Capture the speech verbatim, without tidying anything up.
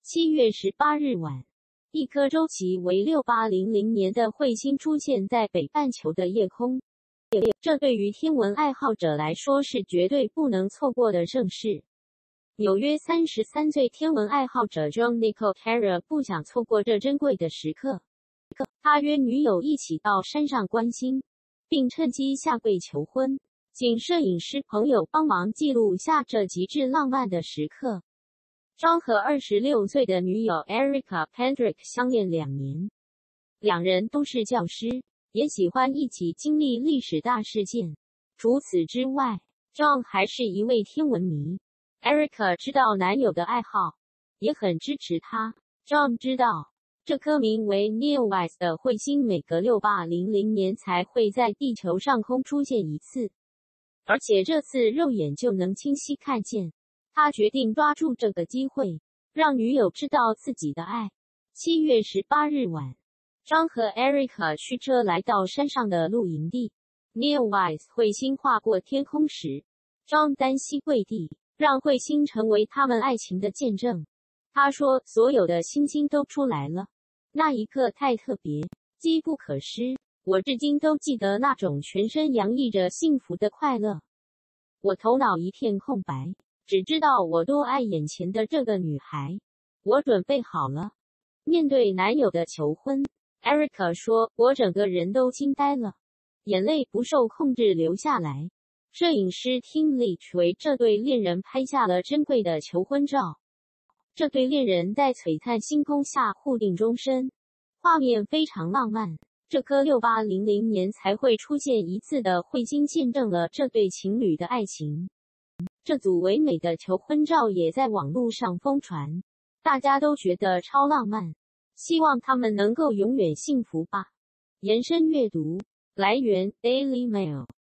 七月十八日晚，一颗周期为六八零零年的彗星出现在北半球的夜空，这对于天文爱好者来说是绝对不能错过的盛事。纽约三十三岁天文爱好者 John Nicole Carrer 不想错过这珍贵的时刻，他约女友一起到山上观星，并趁机下跪求婚，请摄影师朋友帮忙记录下这极致浪漫的时刻。John 和二十六岁的女友 Erica Pendrick 相恋两年，两人都是教师，也喜欢一起经历历史大事件。除此之外， John 还是一位天文迷。Erica 知道男友的爱好，也很支持他。John 知道，这颗名为 Neowise 的彗星每隔六八零零年才会在地球上空出现一次，而且这次肉眼就能清晰看见。他决定抓住这个机会，让女友知道自己的爱。七月十八日晚， John 和 Erica 驱车来到山上的露营地。Neowise 彗星划过天空时， John 单膝跪地，让彗星成为他们爱情的见证。他说，所有的星星都出来了，那一刻太特别，机不可失，我至今都记得那种全身洋溢着幸福的快乐。我头脑一片空白，只知道我多爱眼前的这个女孩。我准备好了。面对男友的求婚， Erica 说，我整个人都惊呆了，眼泪不受控制流下来。摄影师 Tim Leach 为这对恋人拍下了珍贵的求婚照。这对恋人在璀璨星空下互定终身，画面非常浪漫。这颗六八零零年才会出现一次的彗星见证了这对情侣的爱情。这组唯美的求婚照也在网络上疯传，大家都觉得超浪漫，希望他们能够永远幸福吧。延伸阅读，来源 Daily Mail。